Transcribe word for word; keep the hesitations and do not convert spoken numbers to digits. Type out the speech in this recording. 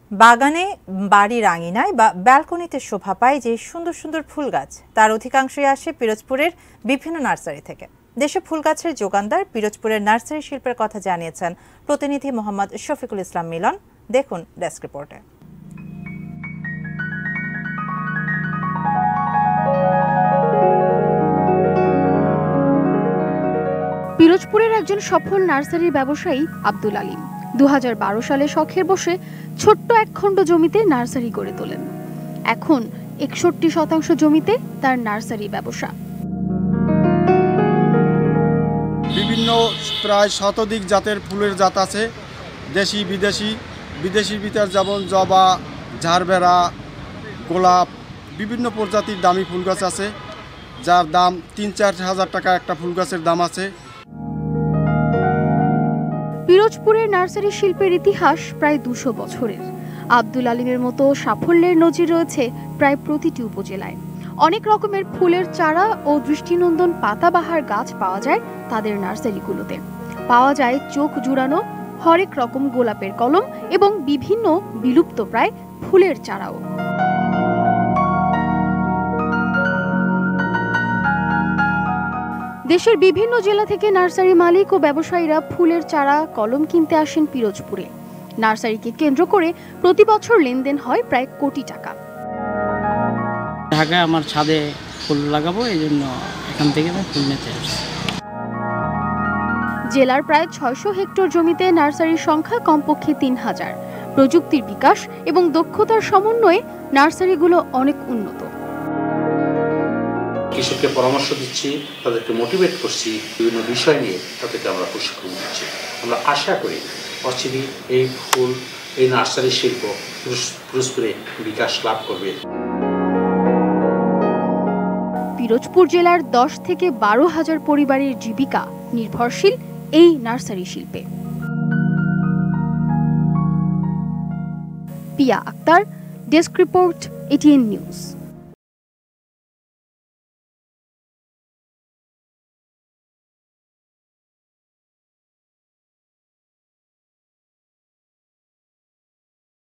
বাগানে, বাড়ির আঙিনায় বা ব্যালকনিতে শোভা পায় যে সুন্দর সুন্দর ফুল গাছ, তার অধিকাংশই আসে পিরোজপুরের বিভিন্ন নার্সারি থেকে। দেশে ফুল গাছের যোগানদার পিরোজপুরের নার্সারি শিল্পের কথা জানিয়েছেন প্রতিনিধি মোহাম্মদ শফিকুল ইসলাম মিলন। দেখুন ডেস্ক রিপোর্টে। পিরোজপুরের একজন সফল নার্সারির ব্যবসায়ী আব্দুল আলিম দু হাজার বারো সালে শখের বসে ছোট্ট এক খণ্ড জমিতে নার্সারি গড়ে তোলেন। এখন একষট্টি শতাংশ জমিতে তার নার্সারি ব্যবসা। বিভিন্ন প্রায় শতাধিক জাতের ফুলের জাত আছে, দেশি বিদেশি। বিদেশির ভিতর যেমন জবা, ঝাড়বেরা, গোলাপ, বিভিন্ন প্রজাতির দামি ফুল গাছ আছে, যার দাম তিন চার হাজার টাকা একটা ফুল গাছের দাম আছে। পিরোজপুরের নার্সারি শিল্পের ইতিহাস প্রায় দুশো বছরের। আব্দুল আলিমের মতো সাফল্যের নজির রয়েছে প্রায় প্রতিটি উপজেলায়। অনেক রকমের ফুলের চারা ও দৃষ্টিনন্দন পাতাবাহার গাছ পাওয়া যায় তাদের নার্সারিগুলোতে। পাওয়া যায় চোখ জুড়ানো হরেক রকম গোলাপের কলম এবং বিভিন্ন বিলুপ্ত প্রায় ফুলের চারাও। দেশের বিভিন্ন জেলা থেকে নার্সারি মালিক ও ব্যবসায়ীরা ফুলের চারা, কলম কিনতে আসেন পিরোজপুরে। নার্সারিকে কেন্দ্র করে প্রতি বছর লেনদেন হয় প্রায় কোটি টাকা। ঢাকায় আমার ছাদে ফুল লাগাবো, এই জন্য এখান থেকে ফুল নিতে আসছি। জেলার প্রায় ছয়শো হেক্টর জমিতে নার্সারির সংখ্যা কমপক্ষে তিন হাজার। প্রযুক্তির বিকাশ এবং দক্ষতার সমন্বয়ে নার্সারিগুলো অনেক উন্নত। কৃষককে পরামর্শ দিচ্ছি, তাদেরকে মোটিভেট করছি, বিভিন্ন বিষয় নিয়ে তাদেরকে আমরা প্রশিক্ষণ দিচ্ছি। আমরা আশা করি অচিরেই এই ফুল, এই নার্সারি শিল্প পিরোজপুরে বিকাশ লাভ করবে। পিরোজপুর জেলার দশ থেকে বারো হাজার পরিবারের জীবিকা নির্ভরশীল এই নার্সারি শিল্পে। Piya Akter, desk report, ATN news.